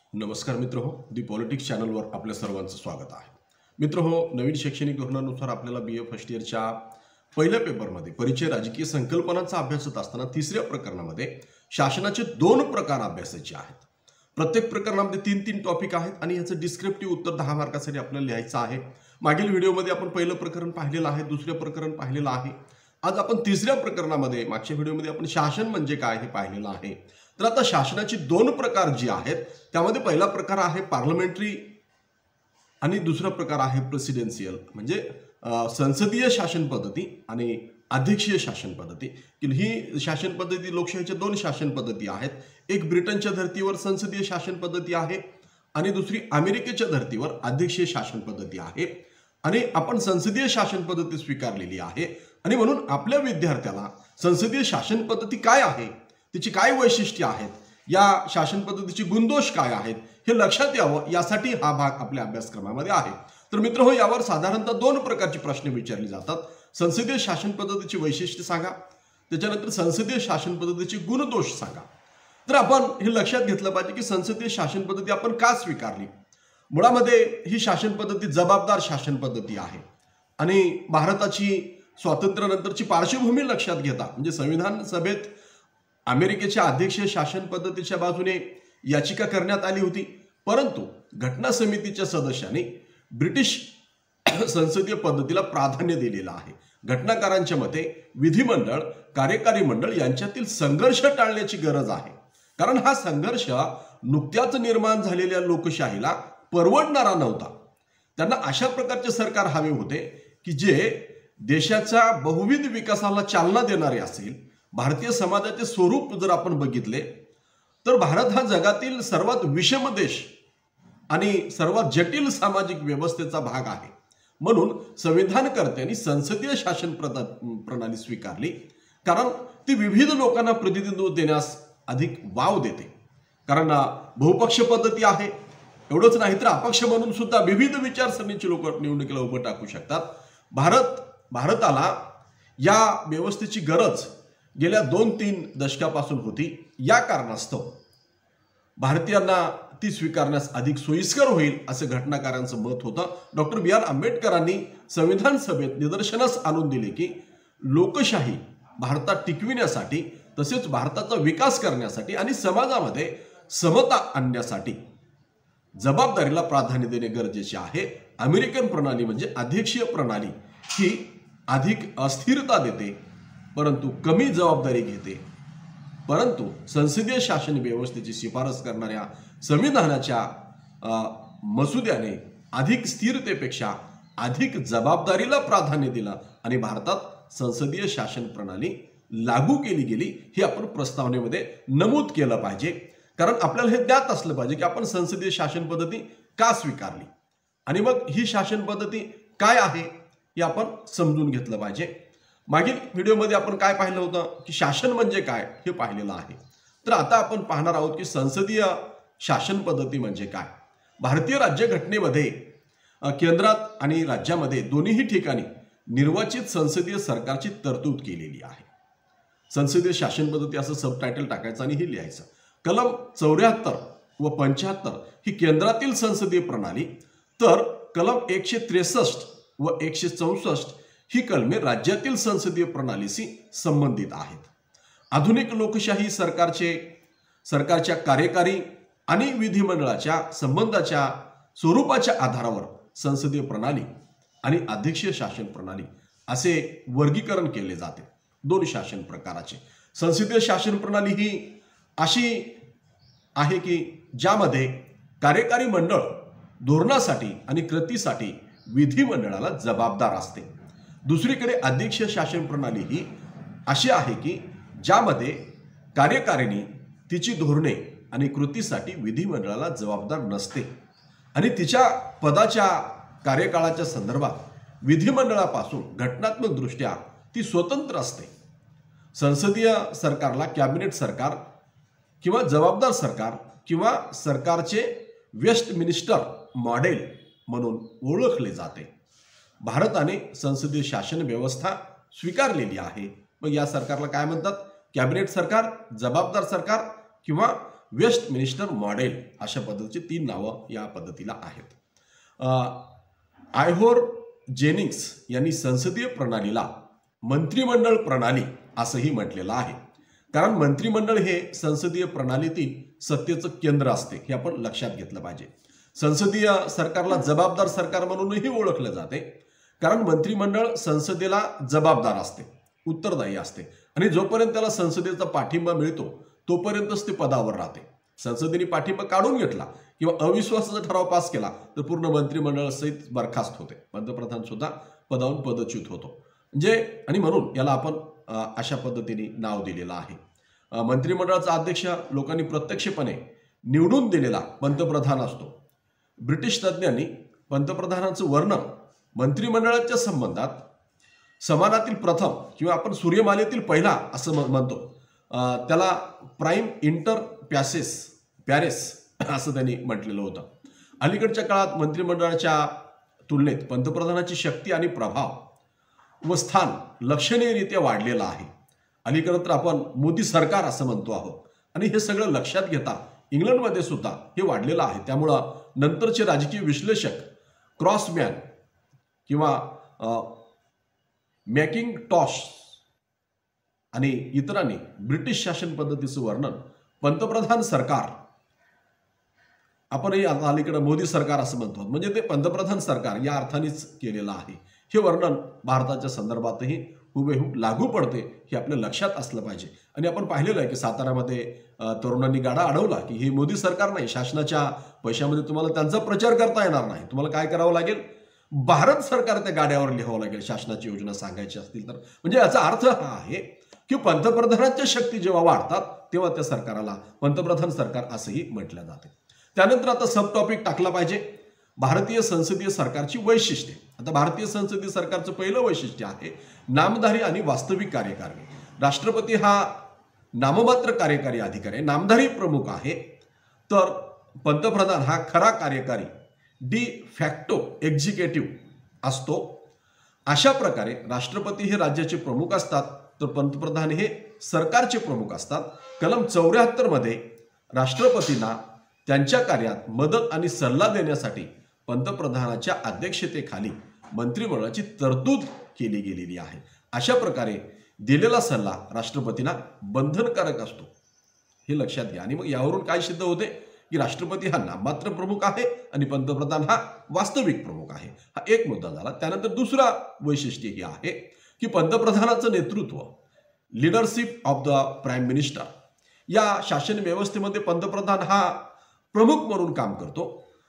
नमस्कार मित्रहो, दी पॉलिटिक्स चॅनलवर आपल्या सर्वांचं स्वागत आहे. मित्रहो, नवीन शैक्षणिक धोरणानुसार आपल्याला BA फर्स्ट इयरच्या पहिल्या पेपरमध्ये परिचय राजकीय संकल्पनांचा अभ्यासत असताना तिसऱ्या प्रकरणामध्ये शासनाचे 2 प्रकार अभ्यासायचे आहेत. प्रत्येक प्रकरणामध्ये 3-3 टॉपिक आहेत आणि याचं डिस्क्रिप्टिव्ह उत्तर 10 मार्कासाठी आपल्याला लिहायचं आहे. मागील व्हिडिओमध्ये आपण पहिलं प्रकरण पाहिलेलं आहे, दुसरं प्रकरण पाहिलेलं आहे. आज आपण तिसऱ्या प्रकरणामध्ये, मागच्या व्हिडिओमध्ये आपण शासन म्हणजे काय हे पाहिलेलं आहे. तर आता शासनाचे 2 प्रकार जे आहेत त्यामध्ये पहिला प्रकार आहे पार्लमेंटरी आणि दुसरा प्रकार आहे प्रेसिडेन्शियल, म्हणजे संसदीय शासन पद्धती आणि अध्यक्षीय शासन पद्धती. ही शासन पद्धती लोकशाहीच्या 2 शासन पद्धती आहेत. एक ब्रिटनच्या धर्तीवर संसदीय शासन पद्धती आहे आणि दुसरी अमेरिकेच्या धर्तीवर अध्यक्षीय शासन पद्धती आहे. आणि आपण संसदीय शासन पद्धती स्वीकारलेली आहे आणि म्हणून आपल्या विद्यार्थ्याला संसदीय शासन पद्धती काय आहे, तिची काय वैशिष्ट्ये आहेत, या शासन पद्धतीचे गुणदोष काय आहेत हे लक्षात यावं यासाठी हा भाग आपल्या अभ्यासक्रमामध्ये आहे. तर मित्रहो, यावर साधारणतः 2 प्रकारचे प्रश्न विचारले जातात. संसदीय शासन पद्धतीची वैशिष्ट्ये सांगा, त्याच्यानंतर संसदीय शासन पद्धतीचे गुणदोष सांगा. तर आपण हे लक्षात घेतलं पाहिजे की संसदीय शासन पद्धती आपण का स्वीकारली. मुळामध्ये ही शासन पद्धती जबाबदार शासन पद्धती आहे आणि भारताची स्वातंत्र्यानंतरची पार्श्वभूमी लक्षात घेता म्हणजे संविधान सभेत अमेरिकेच्या अध्यक्षीय शासन पद्धतीच्या बाजूने याचिका करण्यात आली होती, परंतु घटना समितीच्या सदस्यांनी ब्रिटिश संसदीय पद्धतीला प्राधान्य दिलेलं आहे. घटनाकारांच्या मते विधिमंडळ कार्यकारी मंडळ यांच्यातील संघर्ष टाळण्याची गरज आहे, कारण हा संघर्ष नुकत्याच निर्माण झालेल्या लोकशाहीला परवडणारा नव्हता. त्यांना अशा प्रकारचे सरकार हवे होते की जे देशाच्या बहुविध विकासाला चालना देणारे असेल. भारतीय समाजाचे स्वरूप जर आपण बघितले तर भारत हा जगातील सर्वात विषम देश आणि सर्वात जटिल सामाजिक व्यवस्थेचा भाग आहे. म्हणून संविधानकर्त्यांनी संसदीय शासन प्रणाली स्वीकारली, कारण ती विविध लोकांना प्रतिनिधित्व देण्यास अधिक वाव देते. कारण बहुपक्ष पद्धती आहे. एवढंच नाही तर अपक्ष म्हणून सुद्धा विविध विचारसरणीचे लोक निवडणुकीला उभं टाकू शकतात. भारताला या व्यवस्थेची गरज गेल्या 2-3 दशकापासून होती. या कारणास्तव भारतीयांना ती स्वीकारण्यास अधिक सोयीस्कर होईल असं घटनाकारांचं मत होतं. डॉक्टर BR आंबेडकरांनी संविधान सभेत निदर्शनास आणून दिले की लोकशाही भारतात टिकविण्यासाठी, तसेच भारताचा विकास करण्यासाठी आणि समाजामध्ये समता आणण्यासाठी जबाबदारीला प्राधान्य देणे गरजेचे आहे. अमेरिकन प्रणाली म्हणजे अध्यक्षीय प्रणाली ही अधिक अस्थिरता देते, परंतु कमी जबाबदारी घेते. परंतु संसदीय शासन व्यवस्थेची शिफारस करणाऱ्या संविधानाच्या मसुद्याने अधिक स्थिरतेपेक्षा अधिक जबाबदारीला प्राधान्य दिलं आणि भारतात संसदीय शासन प्रणाली लागू केली गेली हे आपण प्रस्तावनेमध्ये नमूद केलं पाहिजे. कारण आपल्याला हे ज्ञात असलं पाहिजे की आपण संसदीय शासन पद्धती का स्वीकारली आणि मग ही शासन पद्धती काय आहे हे आपण समजून घेतलं पाहिजे. मागील व्हिडिओमध्ये आपण काय पाहिलं होतं की शासन म्हणजे काय हे पाहिलेलं आहे. तर आता आपण पाहणार आहोत की संसदीय शासन पद्धती म्हणजे काय. भारतीय राज्यघटनेमध्ये केंद्रात आणि राज्यामध्ये दोन्ही ठिकाणी निर्वाचित संसदीय सरकारची तरतूद केलेली आहे. संसदीय शासन पद्धती असं सबटायटल टाकायचं आणि हे लिहायचं. कलम 74 व 75 ही केंद्रातील संसदीय प्रणाली, तर कलम 163 व 164 ही कलमे राज्यातील संसदीय प्रणालीशी संबंधित आहेत. आधुनिक लोकशाही सरकारच्या कार्यकारी आणि विधिमंडळाच्या संबंधाच्या स्वरूपाच्या आधारावर संसदीय प्रणाली आणि अध्यक्षीय शासन प्रणाली असे वर्गीकरण केले जाते. 2 शासन प्रकाराचे. संसदीय शासन प्रणाली ही अशी आहे की ज्यामध्ये कार्यकारी मंडळ धोरणासाठी आणि कृतीसाठी विधिमंडळाला जबाबदार असते. दुसरीकडे अध्यक्षीय शासन प्रणाली ही अशी आहे की ज्यामध्ये कार्यकारिणी तिची धोरणे आणि कृतीसाठी विधिमंडळाला जबाबदार नसते आणि तिच्या पदाच्या कार्यकाळाच्या संदर्भात विधिमंडळापासून घटनात्मक दृष्ट्या ती स्वतंत्र असते. संसदीय सरकारला कॅबिनेट सरकार किंवा जबाबदार सरकार किंवा सरकारचे वेस्टमिनिस्टर मॉडेल म्हणून ओळखले जाते. भारताने संसदीय शासन व्यवस्था स्वीकारलेली आहे. मग या सरकारला काय म्हणतात? कॅबिनेट सरकार, जबाबदार सरकार किंवा वेस्टमिनिस्टर मॉडेल अशा पद्धतीची 3 नावं या पद्धतीला आहेत. आयहोर जेनिंग्स यांनी संसदीय प्रणालीला मंत्रिमंडळ प्रणाली असंही म्हटलेलं आहे. कारण मंत्रिमंडळ हे संसदीय प्रणालीतील सत्तेचं केंद्र असते, हे आपण लक्षात घेतलं पाहिजे. संसदीय सरकारला जबाबदार सरकार म्हणूनही ओळखलं जाते, कारण मंत्रिमंडळ संसदेला जबाबदार असते, उत्तरदायी असते आणि जोपर्यंत त्याला संसदेचा पाठिंबा मिळतो तोपर्यंतच ते पदावर राहते. संसदेने पाठिंबा काढून घेतला किंवा अविश्वासाचा ठराव पास केला तर पूर्ण मंत्रिमंडळ सहित बरखास्त होते. पंतप्रधान सुद्धा पदावरून पदच्युत होतो. म्हणजे आणि म्हणून याला आपण अशा पद्धतीने नाव दिलेलं आहे. मंत्रिमंडळाचा अध्यक्ष लोकांनी प्रत्यक्षपणे निवडून दिलेला पंतप्रधान असतो. ब्रिटिश तज्ज्ञांनी पंतप्रधानाचं वर्णन मंत्रिमंडळाच्या संबंधात समानातील प्रथम किंवा आपण सूर्यमालेतील पहिला असं म्हणतो, त्याला प्राईम इंटर पॅरेस असं त्यांनी म्हटलेलं होतं. अलीकडच्या काळात मंत्रिमंडळाच्या तुलनेत पंतप्रधानाची शक्ती आणि प्रभाव व स्थान लक्षणीयरित्या वाढलेलं आहे. अलीकडे तर आपण मोदी सरकार असं म्हणतो आहोत आणि हे सगळं लक्षात घेता इंग्लंडमध्ये सुद्धा हे वाढलेलं आहे. त्यामुळं नंतरचे राजकीय विश्लेषक क्रॉसमॅन किंवा मॅकिंटॉश आणि इतरांनी ब्रिटिश शासन पद्धतीचं वर्णन पंतप्रधान सरकार, आपणही अलीकडे मोदी सरकार असं म्हणतो, म्हणजे ते पंतप्रधान सरकार या अर्थानेच केलेलं आहे. हे वर्णन भारताच्या संदर्भातही हुबेहूब लागू पडते, हे आपल्या लक्षात असलं पाहिजे. आणि आपण पाहिलेलं आहे की साताऱ्यामध्ये तरुणांनी गाडा अडवला की हे मोदी सरकार नाही, शासनाच्या पैशामध्ये तुम्हाला त्यांचा प्रचार करता येणार नाही, तुम्हाला काय करावं लागेल, भारत सरकार त्या गाड्यावर लिहावं लागेल शासनाची योजना सांगायची असतील तर. म्हणजे याचा अर्थ हा आहे की पंतप्रधानांच्या शक्ती जेव्हा वाढतात तेव्हा त्या सरकाराला पंतप्रधान सरकार असंही म्हटलं जाते. त्यानंतर आता सब टॉपिक टाकला पाहिजे, भारतीय संसदीय सरकारची वैशिष्ट्ये. आता भारतीय संसदीय सरकारचं पहिलं वैशिष्ट्य आहे नामधारी आणि वास्तविक कार्यकारी. राष्ट्रपती हा नाममात्र कार्यकारी अधिकारी आहे, नामधारी प्रमुख आहे, तर पंतप्रधान हा खरा कार्यकारी डी फॅक्टो एक्झिक्युटिव्ह असतो. अशा प्रकारे राष्ट्रपती हे राज्याचे प्रमुख असतात तर पंतप्रधान हे सरकारचे प्रमुख असतात. कलम 74 मध्ये राष्ट्रपतींना त्यांच्या कार्यात मदत आणि सल्ला देण्यासाठी पंतप्रधानाच्या अध्यक्षतेखाली मंत्रिमंडळाची तरतूद केली गेलेली आहे. अशा प्रकारे दिलेला सल्ला राष्ट्रपतींना बंधनकारक असतो, हे लक्षात घ्या. आणि मग यावरून काय सिद्ध होते की राष्ट्रपती हा नाममात्र प्रमुख आहे आणि पंतप्रधान हा वास्तविक प्रमुख आहे. हा एक मुद्दा झाला. त्यानंतर दुसरा वैशिष्ट्य हे आहे की पंतप्रधानाचं नेतृत्व, leadership of the prime minister, या शासन व्यवस्थेमध्ये पंतप्रधान हा प्रमुख म्हणून काम करतो.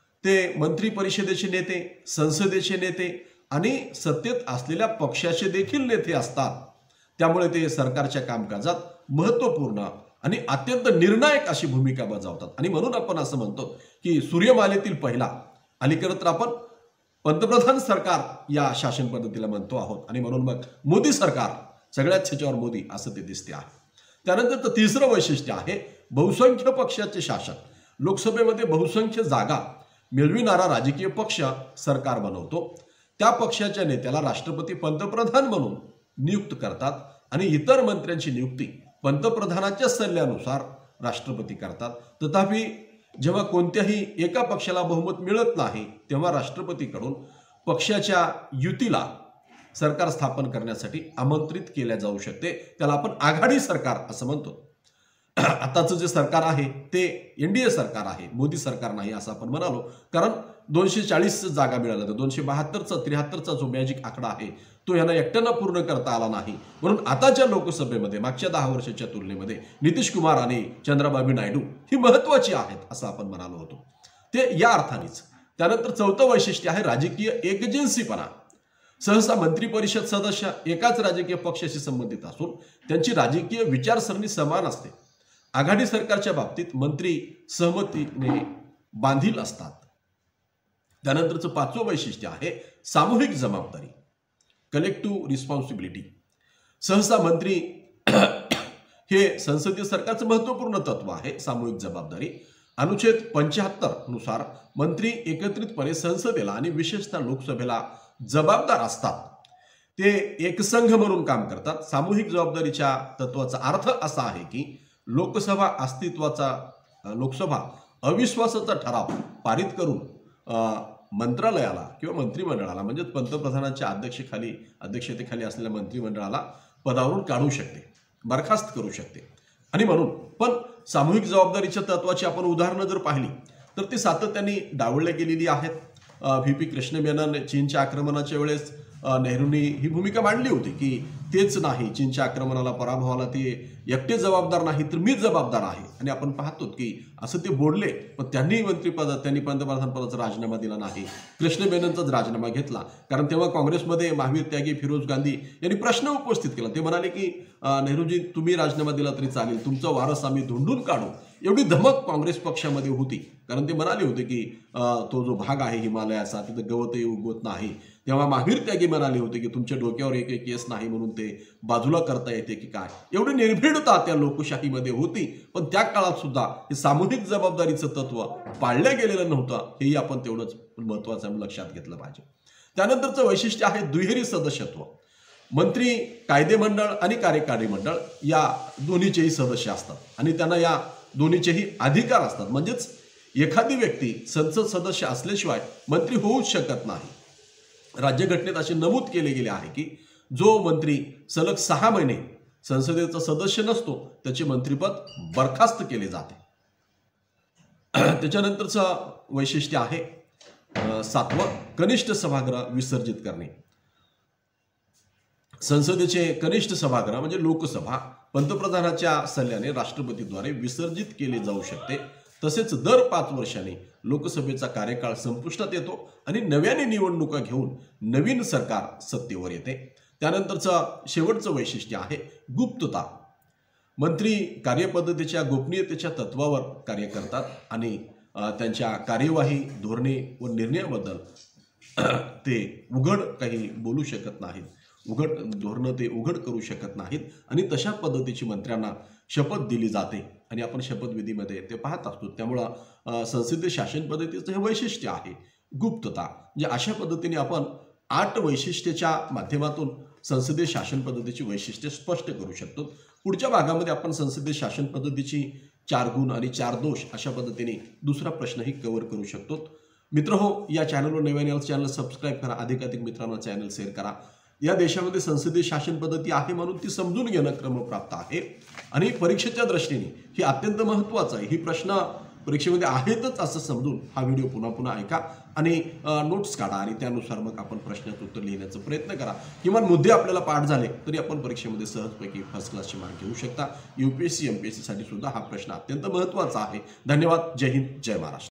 ते मंत्री परिषदेचे नेते, संसदेचे नेते आणि सत्तेत असलेल्या पक्षाचे देखील नेते असतात. त्यामुळे ते सरकारच्या कामकाजात महत्त्वपूर्ण आणि अत्यंत निर्णायक अशी भूमिका बजावतात. आणि म्हणून आपण असं म्हणतो की सूर्यमालेतील पहिला, अलीकडे तर आपण पंतप्रधान सरकार या शासन पद्धतीला म्हणतो आहोत आणि म्हणून मग मोदी सरकार सगळ्यात ह्याच्यावर मोदी असं ते दिसते आहे. त्यानंतर तिसरं वैशिष्ट्य आहे बहुसंख्य पक्षाचे शासन. लोकसभेमध्ये बहुसंख्य जागा मिळविणारा राजकीय पक्ष सरकार बनवतो. त्या पक्षाच्या नेत्याला राष्ट्रपती पंतप्रधान म्हणून नियुक्त करतात आणि इतर मंत्र्यांची नियुक्ती पंतप्रधानाच्या सल्ल्यानुसार राष्ट्रपती करतात. तथापि जेव्हा कोणत्याही एका पक्षाला बहुमत मिळत नाही तेव्हा राष्ट्रपतीकडून पक्षाच्या युतीला सरकार स्थापन करण्यासाठी आमंत्रित केल्या जाऊ शकते. त्याला आपण आघाडी सरकार असं म्हणतो. आताचं जे सरकार आहे ते एनडीए सरकार आहे, मोदी सरकार नाही असं आपण म्हणालो, कारण 240 जागा मिळाल्या. 272चा 73चा जो मॅजिक आकडा आहे तो यांना एकट्यानं पूर्ण करता आला नाही. म्हणून आताच्या लोकसभेमध्ये मागच्या 10 वर्षाच्या तुलनेमध्ये नितीश कुमार आणि चंद्राबाबू नायडू ही महत्वाची आहेत असं आपण म्हणालो होतो, ते या अर्थानेच. त्यानंतर चौथं वैशिष्ट्य आहे राजकीय एकजिन्सीपणा. सहसा मंत्री परिषद सदस्य एकाच राजकीय पक्षाशी संबंधित असून त्यांची राजकीय विचारसरणी समान असते. आघाडी सरकारच्या बाबतीत मंत्री सहमतीने बांधील असतात. त्यानंतरचं पाचवं वैशिष्ट्य आहे सामूहिक जबाबदारी, कलेक्टिव्ह रिस्पॉन्सिबिलिटी. सहसा मंत्री हे संसदीय सरकारचं महत्त्वपूर्ण तत्व आहे, सामूहिक जबाबदारी. अनुच्छेद 75 नुसार मंत्री एकत्रितपणे संसदेला आणि विशेषतः लोकसभेला जबाबदार असतात. ते एकसंघ म्हणून काम करतात. सामूहिक जबाबदारीच्या तत्वाचा अर्थ असा आहे की लोकसभा अस्तित्वाचा लोकसभा अविश्वासाचा ठराव पारित करून मंत्रालयाला किंवा मंत्रिमंडळाला म्हणजे पंतप्रधानांच्या अध्यक्षतेखाली असलेल्या मंत्रिमंडळाला पदावरून काढू शकते, बरखास्त करू शकते. आणि म्हणून पण सामूहिक जबाबदारीच्या तत्वाची आपण उदाहरणं जर पाहिली तर ती सातत्याने डावलल्या गेलेली आहेत. व्ही.पी. कृष्ण मेनन चीनच्या आक्रमणाच्या वेळेस नेहरूंनी ही भूमिका मांडली होती की तेच नाही, चीनच्या आक्रमणाला पराभवाला ते एकटे जबाबदार नाही तर मीच जबाबदार आहे. आणि आपण पाहतो की असं ते बोलले, पण त्यांनी पंतप्रधान पदाचा राजीनामा दिला नाही, कृष्ण मेननचाच राजीनामा घेतला. कारण तेव्हा काँग्रेसमध्ये महावीर त्यागी फिरोज गांधी यांनी प्रश्न उपस्थित केला. ते म्हणाले की नेहरूजी तुम्ही राजीनामा दिला तरी चालेल, तुमचा वारस आम्ही धुंडून काढू. एवढी धमक काँग्रेस पक्षामध्ये होती. कारण ते म्हणाले होते की तो जो भाग आहे हिमालयाचा तिथं गवतही उगवत नाही. तेव्हा महावीर त्यागी म्हणाले होते की तुमच्या डोक्यावर एक केस नाही म्हणून ते बाजूला करता येते की काय. एवढी निर्भीडता त्या लोकशाहीमध्ये होती. पण त्या काळात सुद्धा हे सामूहिक जबाबदारीचं तत्व पाळलं गेलेलं नव्हतं, हेही आपण तेवढंच महत्त्वाचं लक्षात घेतलं पाहिजे. त्यानंतरचं वैशिष्ट्य आहे दुहेरी सदस्यत्व. मंत्री, कायदे मंडळ आणि कार्यकारी मंडळ या दोन्हीचेही सदस्य असतात आणि त्यांना या दोन्हीचेही अधिकार असतात. म्हणजेच एखादी व्यक्ती संसद सदस्य असल्याशिवाय मंत्री होऊच शकत नाही. राज्यघटनेत असे नमूद केले गेले आहे की जो मंत्री सलग 6 महिने संसदेचा सदस्य नसतो त्याचे मंत्रिपद बरखास्त केले जाते. त्याच्यानंतरचं वैशिष्ट्य आहे 7वं, कनिष्ठ सभागृह विसर्जित करणे. संसदेचे कनिष्ठ सभागृह म्हणजे लोकसभा पंतप्रधानाच्या सल्ल्याने राष्ट्रपतीद्वारे विसर्जित केले जाऊ शकते. तसेच दर 5 वर्षांनी लोकसभेचा कार्यकाळ संपुष्टात येतो आणि नव्याने निवडणुका घेऊन नवीन सरकार सत्तेवर येते. त्यानंतरचं शेवटचं वैशिष्ट्य आहे गुप्तता. मंत्री कार्यपद्धतीच्या गोपनीयतेच्या तत्वावर कार्य करतात आणि त्यांच्या कार्यवाही, धोरणे व निर्णयाबद्दल ते उघड काही बोलू शकत नाहीत, धोरणं ते उघड करू शकत नाहीत. आणि तशा पद्धतीची मंत्र्यांना शपथ दिली जाते आणि आपण शपथविधीमध्ये ते पाहत असतो. त्यामुळं संसदीय शासन पद्धतीचं हे वैशिष्ट्य आहे गुप्तता. म्हणजे अशा पद्धतीने आपण 8 वैशिष्ट्याच्या माध्यमातून संसदीय शासन पद्धतीची वैशिष्ट्ये स्पष्ट करू शकतो. पुढच्या भागामध्ये आपण संसदीय शासन पद्धतीची 4 गुण आणि 4 दोष अशा पद्धतीने दुसरा प्रश्नही कव्हर करू शकतो. मित्रहो, या चॅनलवर नव्याने चॅनल सबस्क्राईब करा, अधिकाधिक मित्रांना चॅनल शेअर करा. या देशामध्ये संसदीय शासन पद्धती आहे म्हणून ती समजून घेणं क्रमप्राप्त आहे आणि परीक्षेच्या दृष्टीने ही अत्यंत महत्त्वाचं आहे. ही प्रश्न परीक्षेमध्ये आहेतच असं समजून हा व्हिडिओ पुन्हा पुन्हा ऐका आणि नोट्स काढा आणि त्यानुसार मग आपण प्रश्नाचं उत्तर लिहिण्याचा प्रयत्न करा. किमान मुद्दे आपल्याला पाठ झाले तरी आपण परीक्षेमध्ये सहजपैकी फर्स्ट क्लासचे मार्क घेऊ शकता. UPSC MPSC साठी सुद्धा हा प्रश्न अत्यंत महत्त्वाचा आहे. धन्यवाद. जय हिंद, जय महाराष्ट्र.